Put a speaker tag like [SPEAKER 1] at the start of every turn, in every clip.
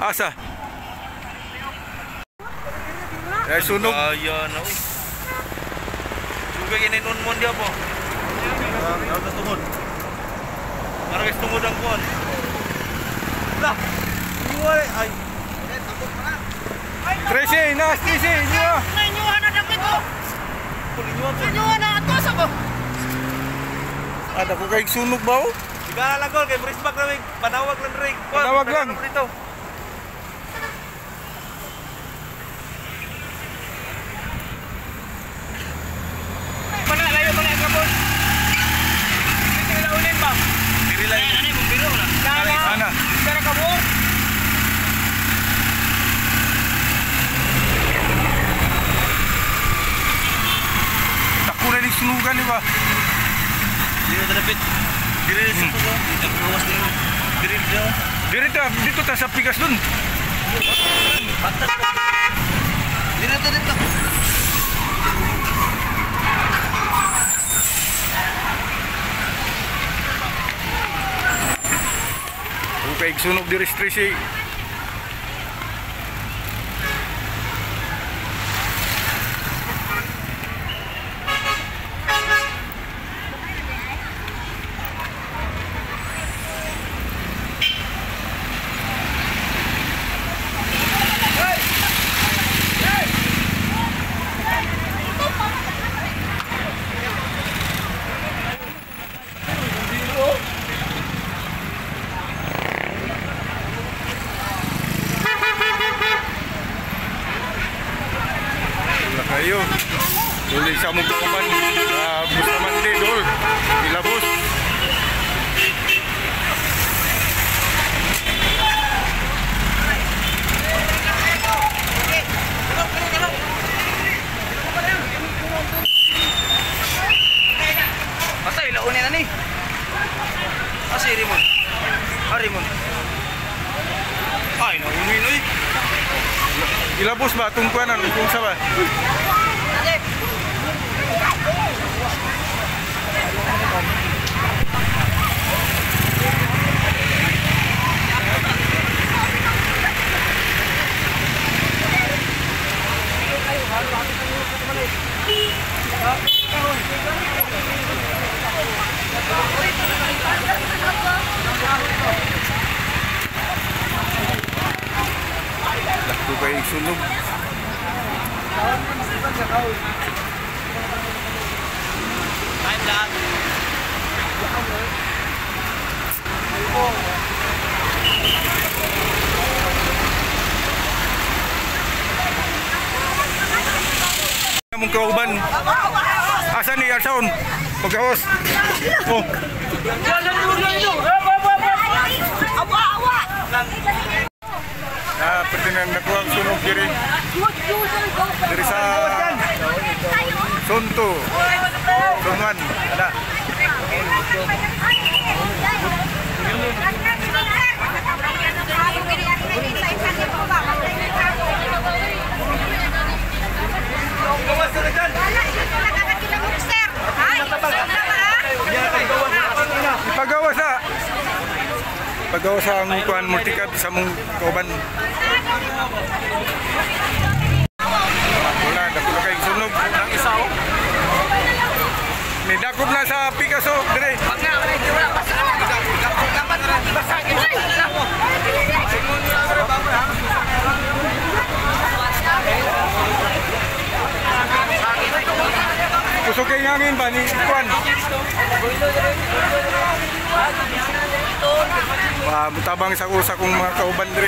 [SPEAKER 1] Asa? Ay sunog.
[SPEAKER 2] Ayan na. Sugay ininun mo diya po. Ano tungod? Maragis tungod ang kuan. Lah. Ay.
[SPEAKER 1] Tracy, nas Tracy, niyo.
[SPEAKER 3] Nanyuhan na dapat ko. Nanyuhan na ato sa ko.
[SPEAKER 1] Ada ko kay sunog ba?
[SPEAKER 2] Sigara lang gol kay Brisbane kami panawag lang ring.
[SPEAKER 1] Panawag lang
[SPEAKER 2] dito. Mana layo mana kabon. Dito na unin ba? Diri lang. Ano mo biro na?
[SPEAKER 1] Ana.
[SPEAKER 3] Sana kabon.
[SPEAKER 1] Tako na ni sunugan di ba?
[SPEAKER 2] Dito dapat. Diri dito ko. Nagbuwas din. Diri dito.
[SPEAKER 1] Dito ta sa pikas dun.
[SPEAKER 2] Dito.
[SPEAKER 1] Okay, sunog diri Tracy. Kayo tuloy sa mong kaman gusto man din dol ilabos
[SPEAKER 2] Basta ilaunin na ni. Kasi Rimon. Rimon. Ay, naunin oy.
[SPEAKER 1] ilabos ba itong kuwanan kung sa ba Lakto kayo sunog.
[SPEAKER 2] Time lang.
[SPEAKER 1] Mong kauban. Asa ni Arsaon? Pagkaos. Oh. Pwede na nakuha ang sunog diri. Diri sa Sonto. Tungan. Ada. Ipagawas na. Ipagawas ang kuan multikab sa mong kauban. Wala, dako kay sunog ng isaw. Ni dakop na sa Picasso dire. Kusog kay ngangin ba ni kuan? Mutabang sa usa kong mga kauban dire.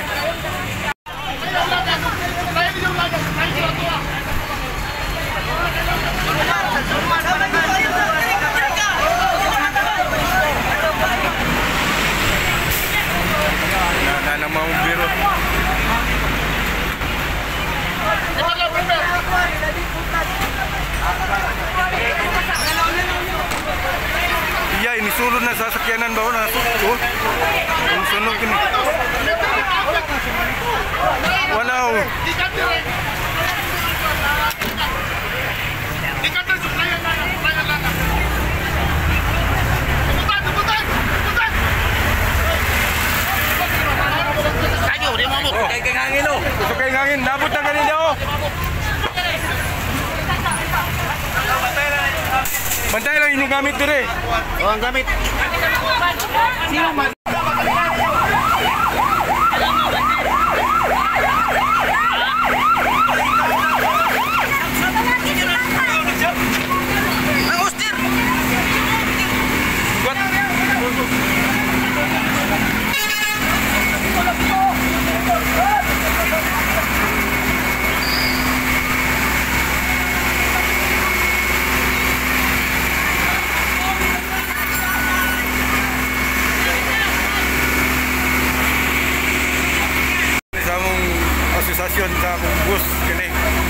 [SPEAKER 1] Na mau biro. Iya, ini sulod na sasakyanan ba na sunog. Ang sunog ini. Wow.
[SPEAKER 3] Kayo, di mo mo.
[SPEAKER 2] hangin oh.
[SPEAKER 1] Gusto kayong hangin. Nabot na kanina oh. Bantay lang inyong gamit dire.
[SPEAKER 2] Oh, ang gamit. Sino man?
[SPEAKER 1] Asosasyon sa among bus kini.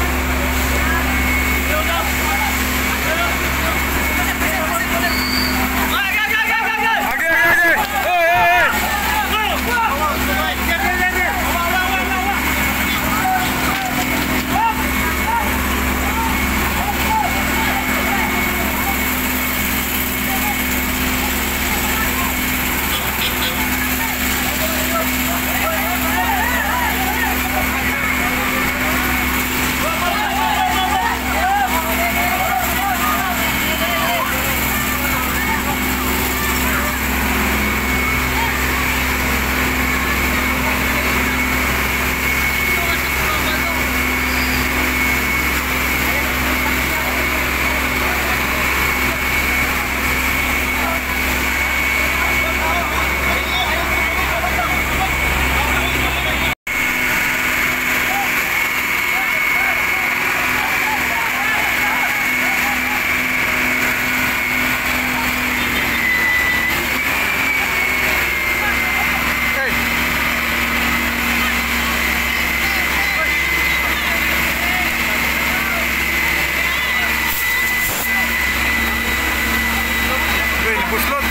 [SPEAKER 1] Buslot.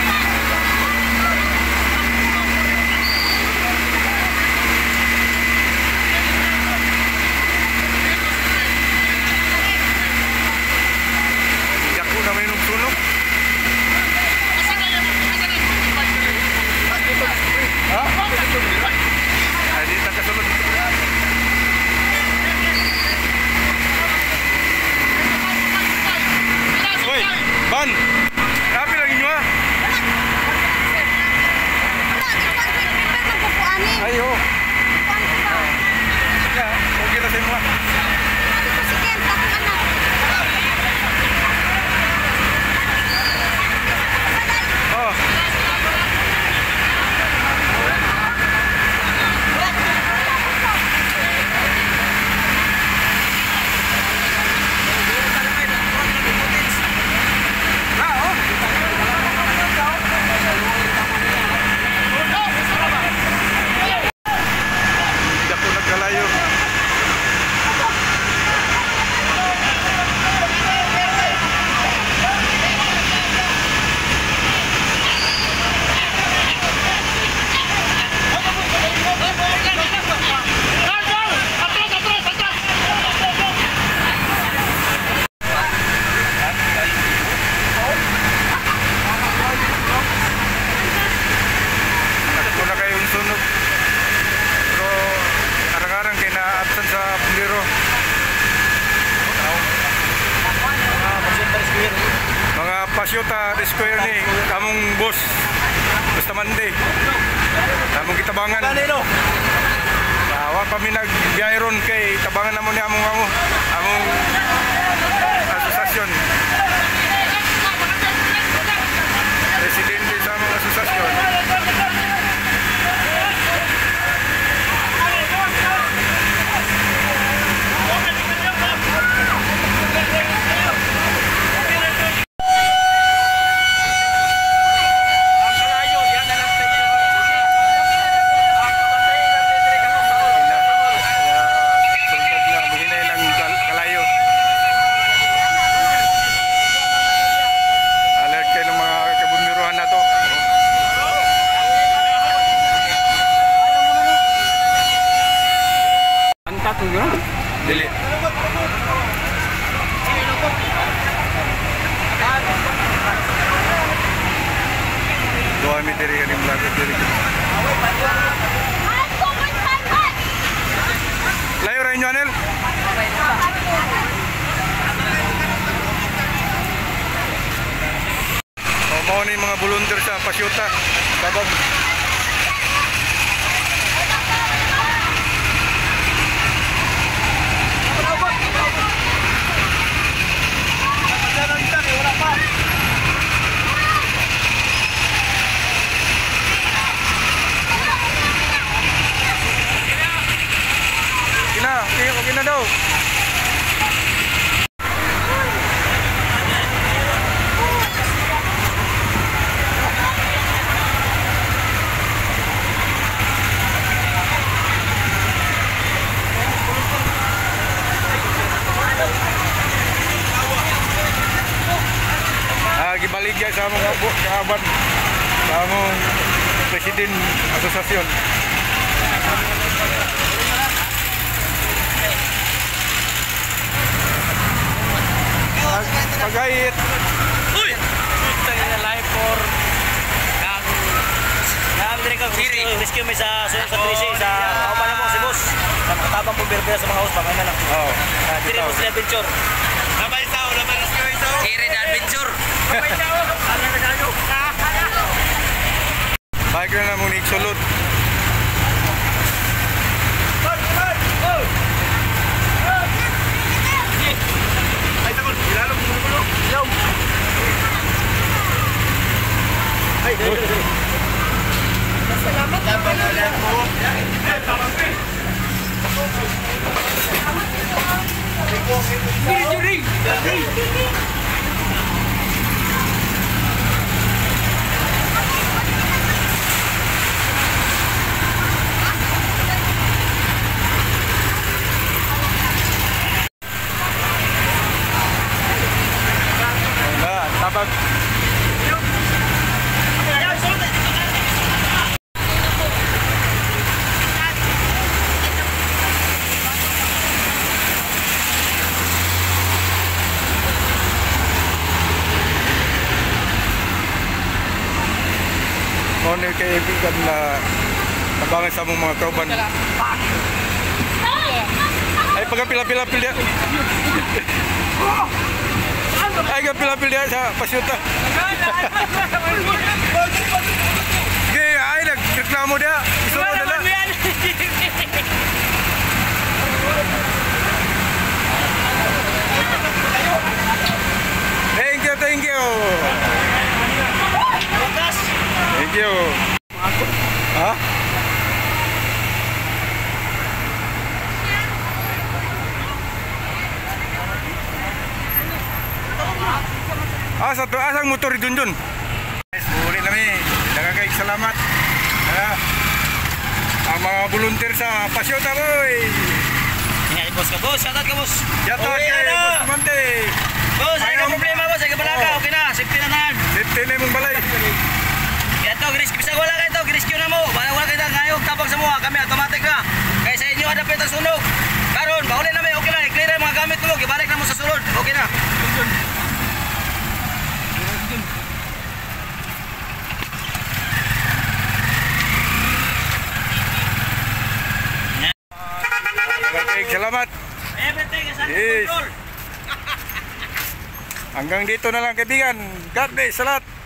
[SPEAKER 1] Yaku na may nugsunog. Ha? Ay, di ta kasunod. Hoy, ban! Grabe lang inyo ah. Ayo. Ya, okay na sa inyo ah. Oh. Pasyota Square ni kamong bus Bustamante kamong kitabangan awa kami nag-gyron kay tabangan namon ni among asosasyon presidente sa among asosasyon. Dili. Doa mi diri kaning vlogger diri. kayo. Gibaligya sa mga kaaban sa among Presiden Asosasyon. Pagayit.
[SPEAKER 2] Uy! Tangin na live for kang diri ka rescue mi sa Trisi sa kauban mo si boss. Nakatabang po berbera sa mga house pa na lang.
[SPEAKER 1] Oo.
[SPEAKER 2] Diri mo sila adventure. Labay sao, labay rescue sao. Diri na adventure. Labay sao. Ano na kayo?
[SPEAKER 1] Baik na mo ni sulod.
[SPEAKER 2] Ay takon, ilalog mo mo. Yo. Ay, salamat.
[SPEAKER 1] Tabag. Kung ano yung kaibigan na tabangan sa mong mga kauban. Ay, pagkapila-pila-pil dia. Ay, pagkapila-pil dia sa pasyuta. Sige, ay, nagreklamo dia. Iso mo dala. Thank you, thank you. Thank you. Ha? Asang motor idunjun. Uli nami. Daghang salamat. Ang mga volunteer sa pasyota boy.
[SPEAKER 2] Ingay boss ka boss, shout out ka boss.
[SPEAKER 1] Shout out kay Boss Mante.
[SPEAKER 2] Boss, ay na problema boss, ay kabalaga, okay na, safety na nan.
[SPEAKER 1] Safety na mong balay.
[SPEAKER 2] Kaya to, bisag wala kayo to, rescue na mo. Wala kayo ngayog tabang sa mga kami automatic na. Kaya sa inyo adapit ang sunog. Karon, bahuli na may okay na, i-clear ang mga gamit tulog, ibalik na mo sa sulod. Okay na.
[SPEAKER 1] Salamat.
[SPEAKER 2] Everything is under
[SPEAKER 1] Yes.
[SPEAKER 2] control.
[SPEAKER 1] Hanggang dito na lang kaibigan. God bless. Salat.